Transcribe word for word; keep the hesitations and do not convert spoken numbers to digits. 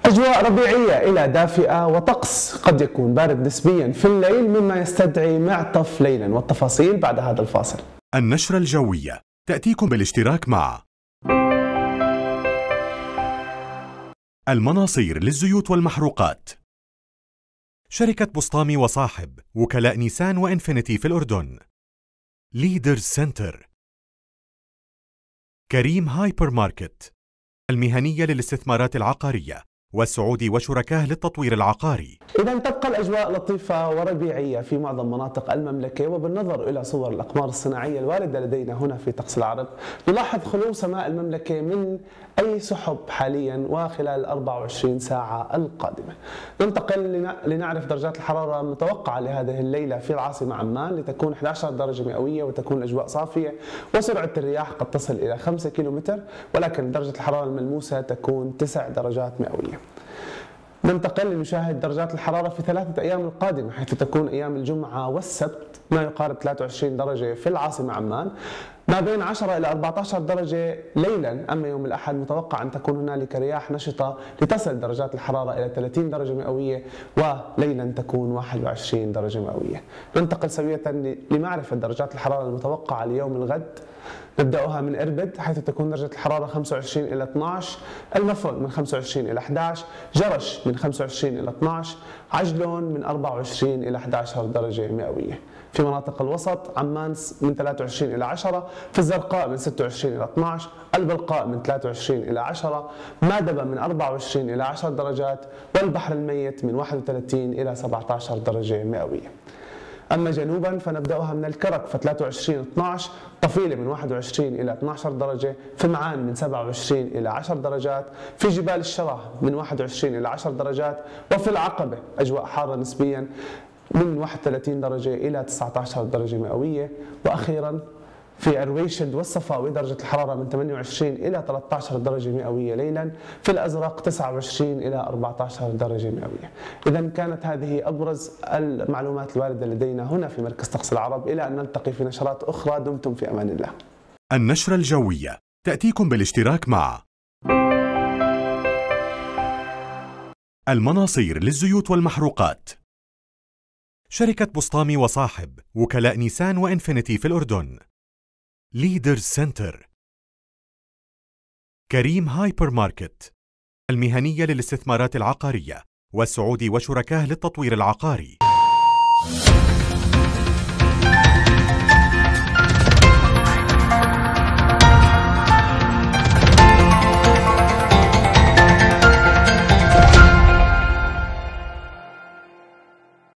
أجواء ربيعية إلى دافئة وطقس قد يكون بارد نسبيا في الليل مما يستدعي معطف ليلا، والتفاصيل بعد هذا الفاصل. النشرة الجوية تأتيكم بالاشتراك مع المناصير للزيوت والمحروقات، شركة بسطامي وصاحب، وكلاء نيسان وإنفينيتي في الأردن، ليدرز سنتر، كريم هايبر ماركت، المهنية للاستثمارات العقارية، والسعودي وشركاه للتطوير العقاري. إذا تبقى الأجواء لطيفة وربيعية في معظم مناطق المملكة، وبالنظر إلى صور الأقمار الصناعية الواردة لدينا هنا في طقس العرب نلاحظ خلو سماء المملكة من أي سحب حاليا وخلال أربع وعشرين ساعة القادمة. ننتقل لنعرف درجات الحرارة المتوقعة لهذه الليلة في العاصمة عمان، لتكون إحدى عشرة درجة مئوية وتكون الأجواء صافية، وسرعة الرياح قد تصل إلى خمسة كيلومتر، ولكن درجة الحرارة الملموسة تكون تسع درجات مئوية. ننتقل لنشاهد درجات الحرارة في ثلاثة أيام القادمة، حيث تكون أيام الجمعة والسبت ما يقارب ثلاثة وعشرين درجة في العاصمة عمان، ما بين عشرة إلى أربعة عشر درجة ليلا. أما يوم الأحد متوقع أن تكون هنالك رياح نشطة لتصل درجات الحرارة إلى ثلاثين درجة مئوية، وليلا تكون واحد وعشرين درجة مئوية. ننتقل سوية لمعرفة درجات الحرارة المتوقعة ليوم الغد. نبدأها من إربد، حيث تكون درجة الحرارة خمسة وعشرين إلى اثني عشر، المفر من خمسة وعشرين إلى أحد عشر، جرش من خمسة وعشرين إلى اثني عشر، عجلون من أربعة وعشرين إلى أحد عشر درجة مئوية. في مناطق الوسط عمان من ثلاثة وعشرين إلى عشرة، في الزرقاء من ستة وعشرين إلى اثني عشر، البلقاء من ثلاثة وعشرين إلى عشرة، مادبة من أربعة وعشرين إلى عشر درجات، والبحر الميت من واحد وثلاثين إلى سبعة عشر درجة مئوية. أما جنوبا فنبدأها من الكرك في ثلاثة وعشرين اثني عشر، طفيلة من واحد وعشرين إلى اثني عشر درجة، في معان من سبعة وعشرين إلى عشر درجات، في جبال الشراه من واحد وعشرين إلى عشر درجات، وفي العقبة أجواء حارة نسبيا من واحد وثلاثين درجة إلى تسعة عشر درجة مئوية. وأخيرا في الرويشد والصفاوي درجة الحرارة من ثمانية وعشرين إلى ثلاثة عشر درجة مئوية ليلا، في الأزرق تسعة وعشرين إلى أربعة عشر درجة مئوية. إذا كانت هذه أبرز المعلومات الواردة لدينا هنا في مركز طقس العرب، إلى أن نلتقي في نشرات أخرى. دمتم في أمان الله. النشرة الجوية تأتيكم بالاشتراك مع المناصير للزيوت والمحروقات، شركة بسطامي وصاحب، وكلاء نيسان وإنفينيتي في الأردن، ليدرز سنتر، كريم هايبر ماركت، المهنية للاستثمارات العقارية، والسعودي وشركاه للتطوير العقاري.